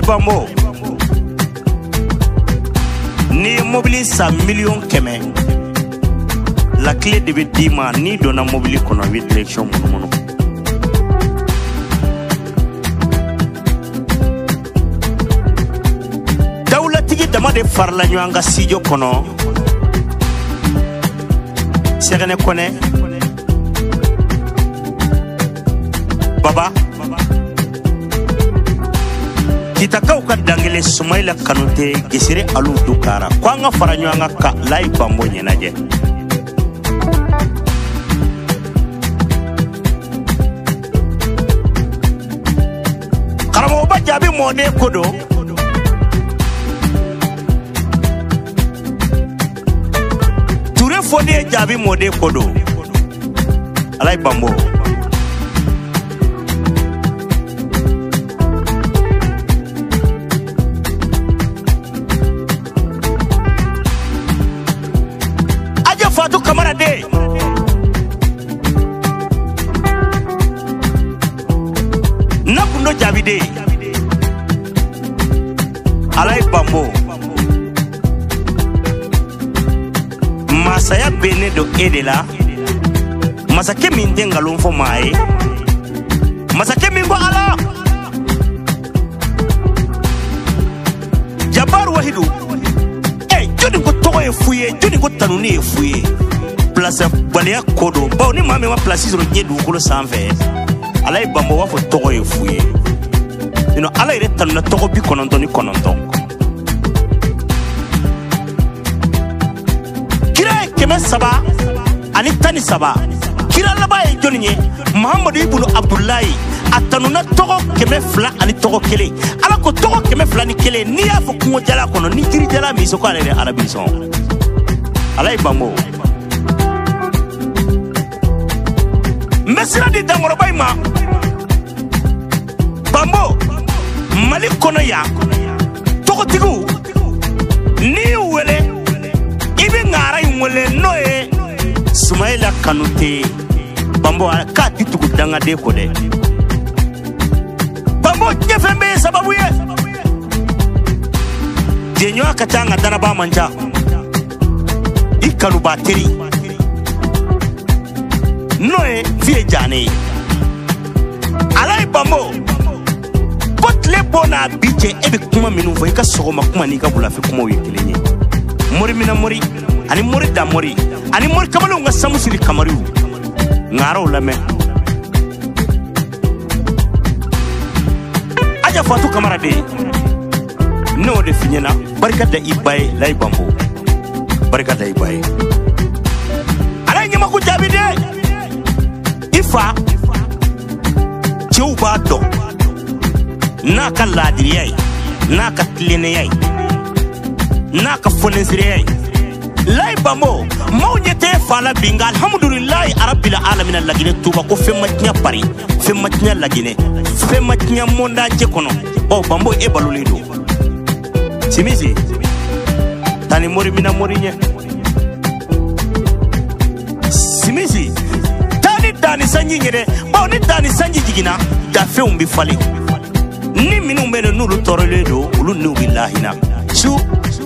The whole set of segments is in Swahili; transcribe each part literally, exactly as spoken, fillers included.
bambo ni mobili sa million keme la clé de bidima ni dona mobili kono wi direction mono mono dawla tigi dama de farla nyanga sijo kono serene kone baba kita kau ka dangele Sumaila Kanute gesire alu dukara kwanga faranyo anga ka lai bambo nyenaje karamo ba jabi mode kodo ture fode jabi mode kodo alai bambo Fatu Kamara de Nakundo Javide Alai Bambo Masaya Bene do Edela Masake Mindenga Lumfo Mae Masake Mingo Ala Jabar Wahidu Jodi ko togo e fuye jodi ko tanuni e fuye place balia kodo ba ni mame ma place zero nyedu ko sanfe alay bambo wa fo togo e fuye ino alay re tanna togo bi kononto ni kononto kira keme saba ani tani saba kira laba e joni nye Muhammad ibn Abdullahi atanuna togo keme fla ani togo kele ala ko togo keme fla ni kele ni ya fo kungo jala kono ni jiri jala mi so ko ale arabi son alay bambo mesira di dangoro bayma bambo mali kono ya togo tigu ni wele ibi ngara wele noe Sumaila Kanute bambo ka titugu danga de ko de bambo nyefembe sababu ye jenyo akatanga daraba manja ikalu bateri noe vie jane alai bambo botle bona biche ebe kuma minu vo ika sogoma kuma ni ka bula fi kuma wekelenye mori mina mori ani mori da mori ani mori kamalo nga samusiri kamariu ngaro lame aja Fatu Kamara de no de finyena barkata ibaye lay bambo barkata ibaye ala nyama ku jabi de ifa chouba do naka ladriyai naka tleneyai naka fonensiriyai lay bambo mawnyete fala binga alhamdulillah rabbil alamin lagine tuba ko femmatnya pari femmatnya lagine femmatnya monda je kono o bambo e balulido simisi tani mori mina mori nye simisi tani dani sanji nyere ba ni dani sanji jigina da fe umbi fali ni minu meno nulu toroledo ulu nu billahi na su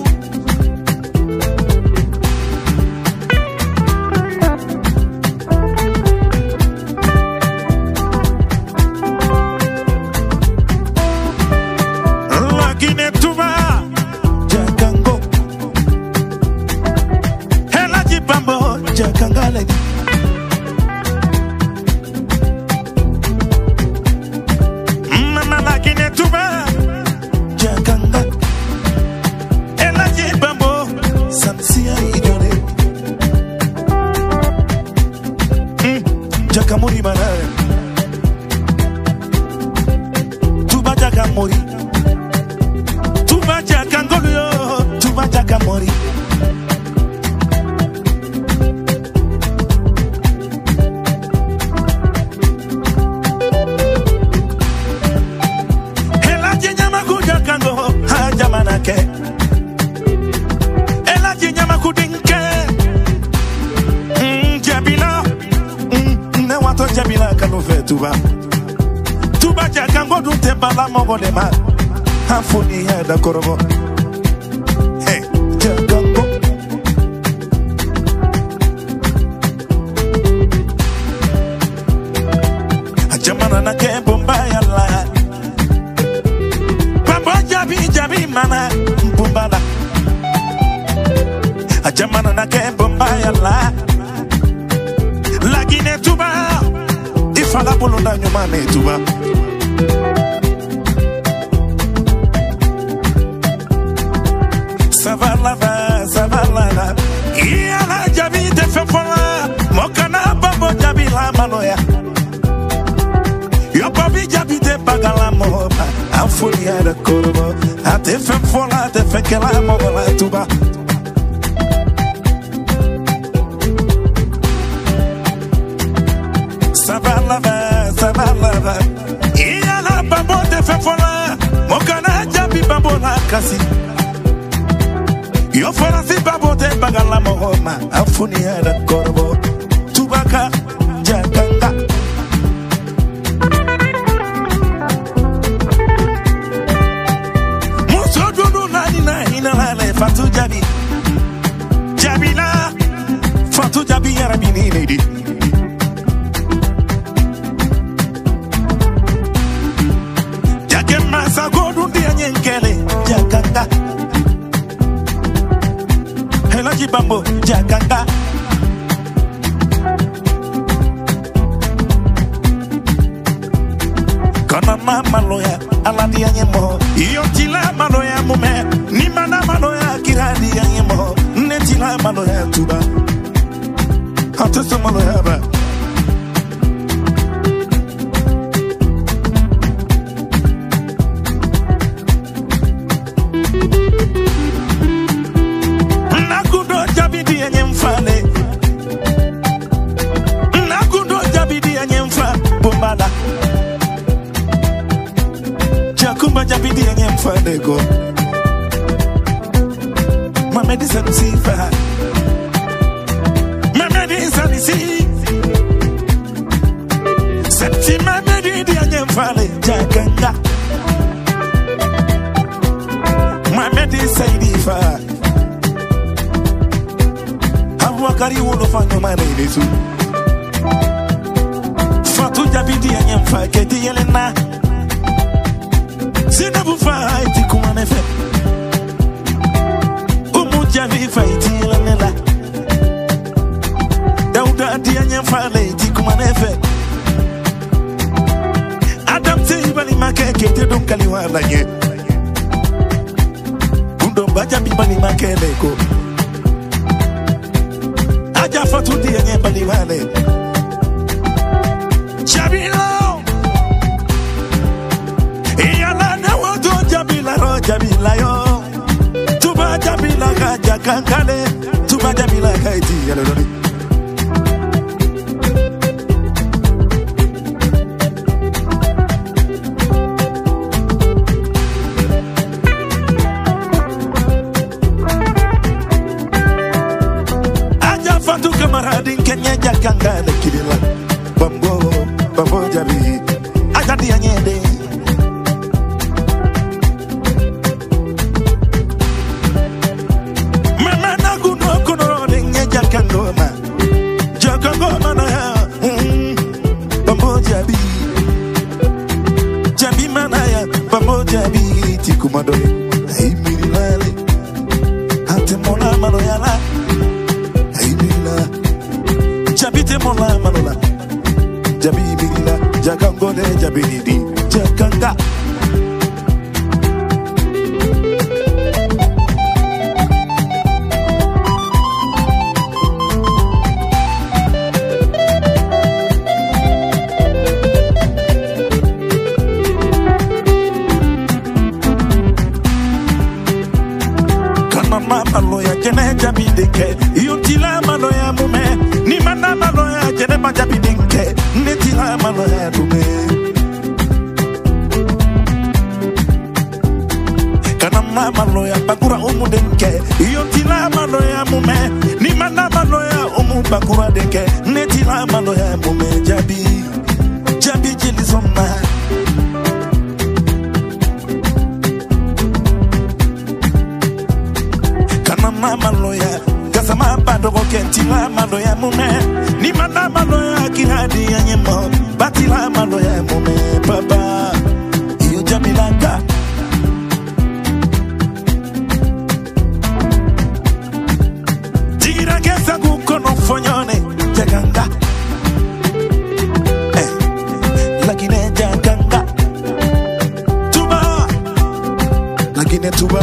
Jakamori manare Tuba Jakamori Tuba Jakangolio Tuba Jakamori Ela jenyama kujakango hajamanake Ela jenyama kudinke Jabila Wato Jabila Kanove Tuba Tuba Jakango Dute Bala Mogo de Ma Afuni ya da korobo. Hey, jagango. Ajamana na kembo mbaya la. Bambo jabi jabi mana mbumbala. Ajamana na kembo mbaya la. Lagine tuba. Ifala bolo na nyumane tuba. Savalava, savalava. Iala jabi de fefola. Mokana bambo jabi la maloya. Yo babi jabi de bagala moba. Afuni ya da korobo. Ate fefola, ate fekela moba tuba. Savalava, savalava. Iala bambo de fefola. Mokana jabi bambo la kasi. Yo fora si babo de bagala mohoma. Afuni ya da korobo. Tubaka jaganga. Muso dudu nani na hina lale. Fatu jabi. Jabi na. Fatu jabi ya rabini nidi. Jake masa godu ndiya nyenkele. Jaganga. Elaji bambo jaganga. Kana mama loya aladi anyemo. Iyo tila maloya mume. Ni mana maloya kiradi anyemo. Ne tila maloya tuba. Hatuso maloya ba. Jakumba jabidi yenye mfadego. Ma medicine si fa. Ma medicine si. Septi ma medidi yenye mfale jaganga. Ma medicine di fa. Wakari wolo fanyo mane desu. Fatu jabidi yenye mfa keti yelena. Sina bufa iti kumane fe. Umu jabi fa iti yelenela. Dauda ati yenye mfa le iti kumane fe. Adam te ibali make kete dunkali wala nye. Undo baja bibali make leko. Aja fatu di yenye bali wale. Jabilo. Iyala na wado jabila ro jabila yo. Tuba jabila kaja kankale. Tuba jabila kaiti yaloroni. Fatu kamaradi Kenya jakanga le kilila. Bambo, bambo jabi. Ajadi anyede. Mama nagu no kono renye jakangoma. Jakangoma na ya. Bambo jabi. Jabi manaya. Bambo jabi. Tikumadole. Hey mirilale. Hate mona manoyala. Jabite mola manola. Jabi mirila. Jagangole jabi nidi. Jaganga. Kana mama loya jene jabi deke. Yutila maloya mume. Ni mana maloya jene ma jabi deke. Netila maloya mume. Kana mama loya bakura umu deke. Yutila maloya mume. Ni mana maloya umu bakura deke. Netila maloya mume jabi. Jabi jili soma. tila maloya kasama bado tila maloya mume ni mana maloya kiradi anyemo batila maloya mume baba iyo jamilanga jigira kesa kukono fonyone jaganga eh lakine jaganga tuba lakine tuba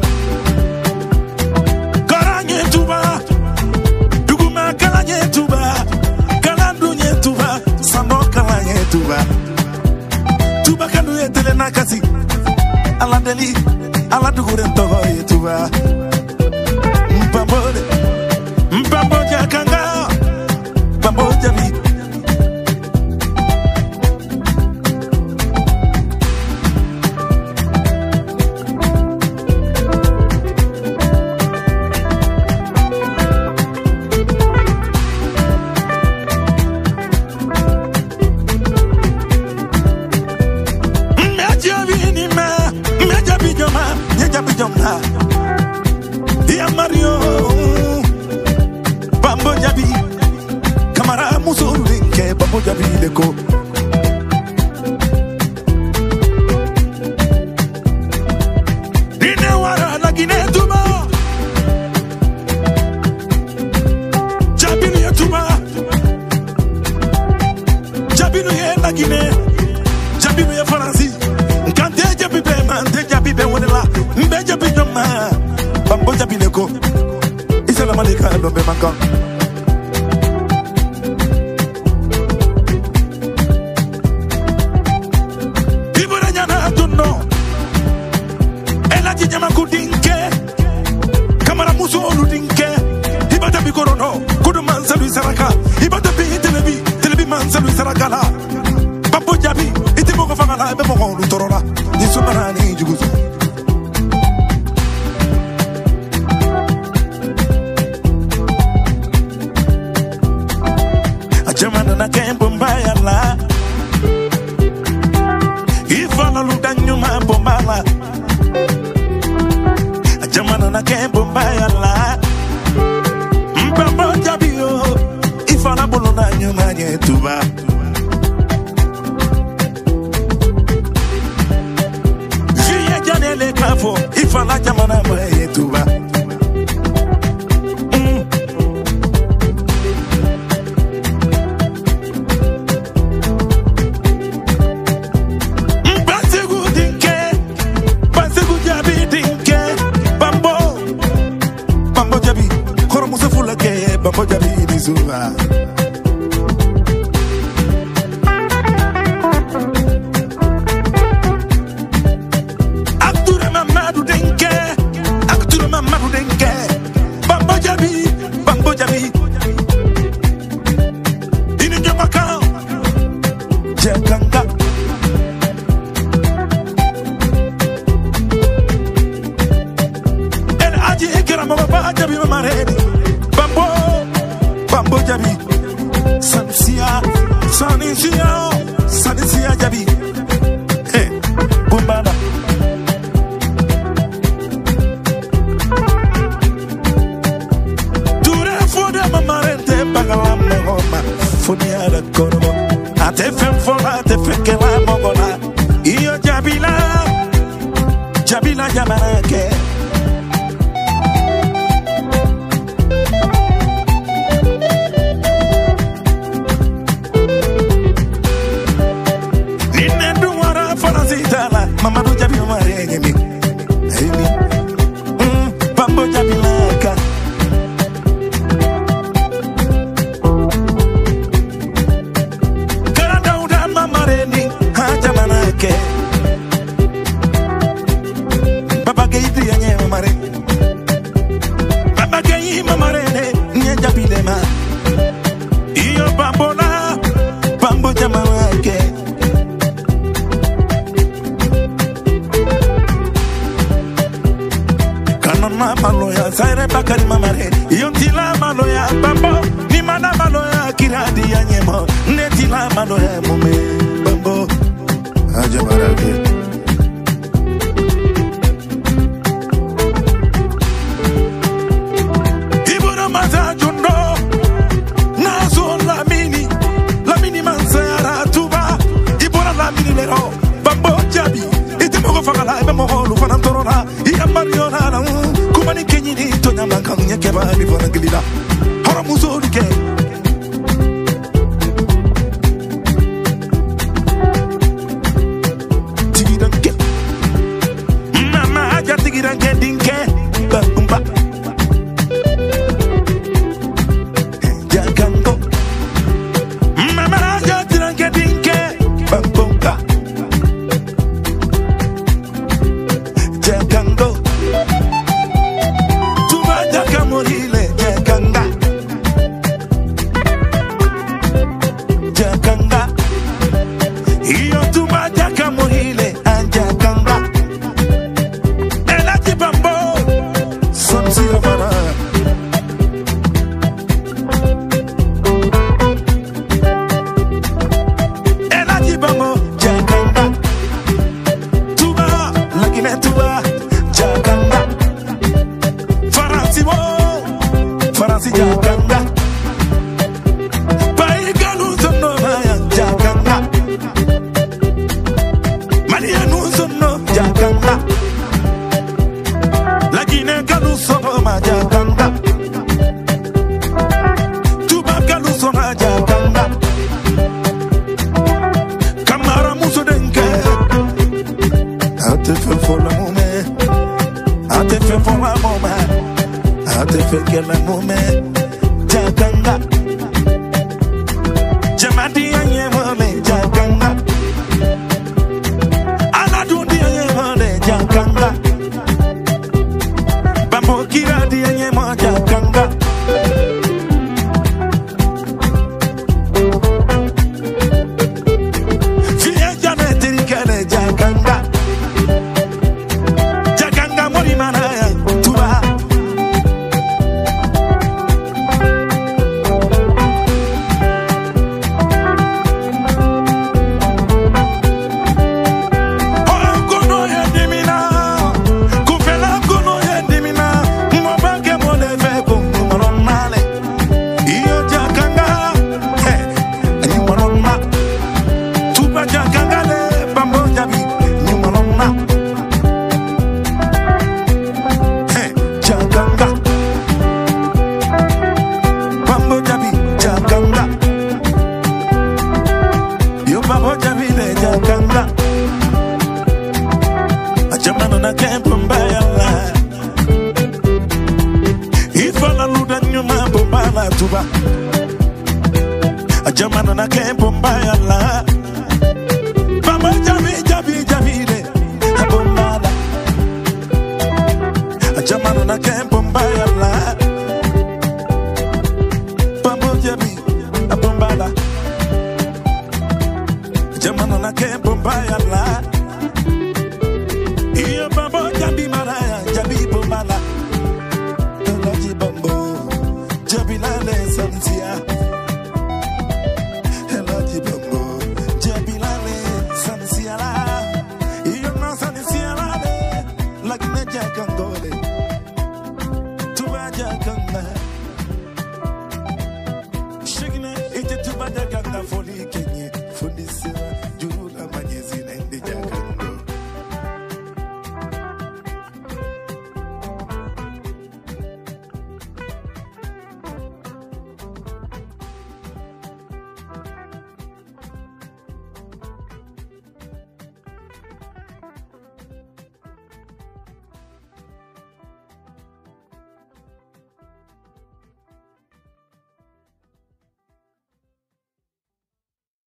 karanye tuba duguma kalanye tuba kalandunye tuba sano kalanye tuba tuba kanu etele nakasi alandeli aladugure ntogo tuba mpambode mpamboja kanga pamboja bi Bijoma ya Mario Bambo Jabi Kamara Musulinke Bambo Jabi Deko Dine wara lagine tuba Jabilu ya tuba Jabilu ya lagine Jabilu ya Faransi Nkante Jabi be mante Jabi be wonela Mbeja bijoma Bambo Jabi Deko Isala malika dombe maka Ibura nyana tuno Ela jijama kudinke Kamara musu olu dinke Ibata bikorono Kudu mansalu saraka Ibata bi telebi Telebi mansalu saraka la Bambo Jabi Iti moko fangala Ebe moko lutorola Nisumarani juguzu Jamana na kembo mbaya la Ifana luda nyuma bombala Jamana na kembo mbaya la Mbambo Jabio Ifana bulu na nyuma nyetuba Viye janele kafo Ifana jamana mwe yetuba Bambo Jabi dizuva Akture Mamadou Denke Akture Mamadou Denke Bambo Jabi Bambo Jabi Ini njomaka Jekanga El aji ekera mababa Jabi mamaredi Bambo Bambo Jabi Sanisia Sanisia Sanisia Jabi Eh Bumbana Dure fode mamarente Bagala mohoma Funia da korobo Ate fem fola Ate fekela mogola Iyo Jabila Jabila Jamarake Mamadou Jabi marenge mi Hemi mm, Bambo Jabi laka Karanda uda mamareni Haja manake Baba geidi ya nye mamare Baba geidi mamarene Nye Jabi lema Iyo Bambo la Bambo Jama lake Kanona maloya Zaire bakari mamare Yontila maloya Bambo Ni mana maloya Kiradi ya nyemo Netila maloya mume Bambo Haja marake keba ni fona gilida hara muso dike tigidanke mama aja tigidanke dinke bumba jagango mama aja tigidanke dinke bumba jagango tuba jagamorile jaganga jaganga iyo tuba jagamorile anjaganga elati bambo somsi amara elati bambo jaganga tuba lagine tuba jaganga faransi wo faransi jaganga paiganu zono maya jaganga marianu zono jaganga lagine kanu sono ma jaganga tuba kanu sono jaganga kamara muso denke ate fe for la mume ate fe for la mume ate fe que la mume jaganga jamadi anye mole jaganga aladundi anye mole jaganga bambo kiradi anye mo jaganga fiye jane tirikale jaganga jaganga mori manaya tuba tuba ajamana na kempo mbaya la baba jabi jabi jabi de abombala ajamana na kempo mbaya la baba jabi abombala ajamana na kempo mbaya la iyo baba jabi maraya jabi bombala tolaji bambo Jabilale Santia Hello Jibongo Jabilale Santiala Iyo na Santiala Lagine Jakangole Tuba Jakanga Shigine ite Tuba Jakanga Foli Kenye Fundi Sera